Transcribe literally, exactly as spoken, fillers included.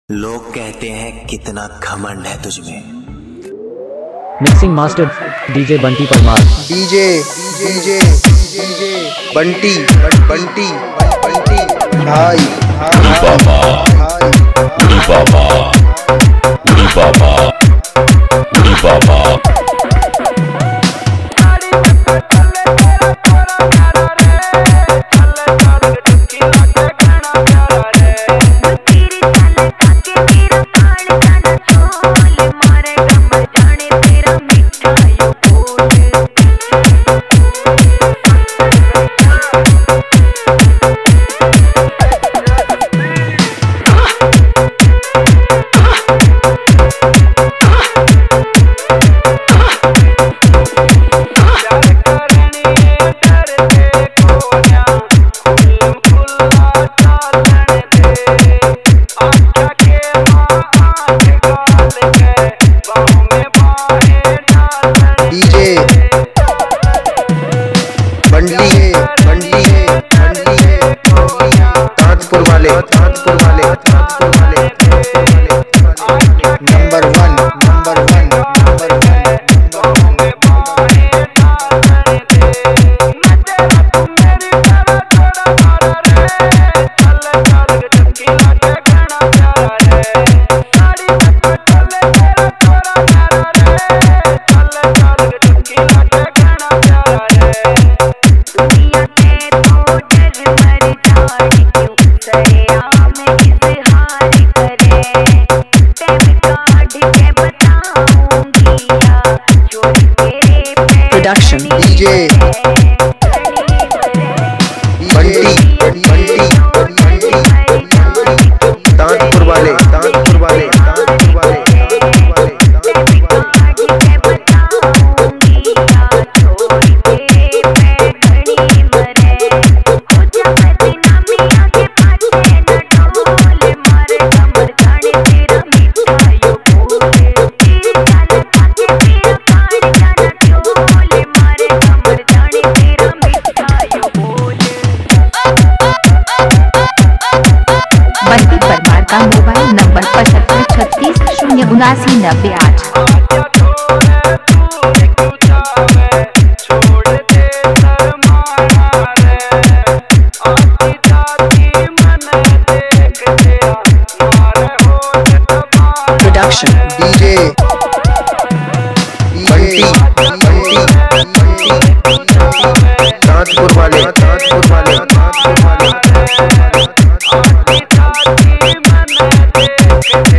लोग कहते हैं कितना घमंड है तुझमें। Mixing master DJ Bunty Parmar. DJ DJ DJ Bunty Bunty Bunty भाई भाई बाबा बाबा बाबा बाबा ताजपुर वाले ताजपुर वाले ताजपुर वाले number one number one number production DJ Bunty Bunty Bunty Tajpur वाले ताजपुर वाले ताजपुर वाले बंटी परमार का मोबाइल नंबर पचहत्तर छत्तीस शून्य उनासी नब्बे आठ। प्रोडक्शन डीजे बंटी बंटी ताजपुर वाले ताजपुर वाले ताजपुर वाले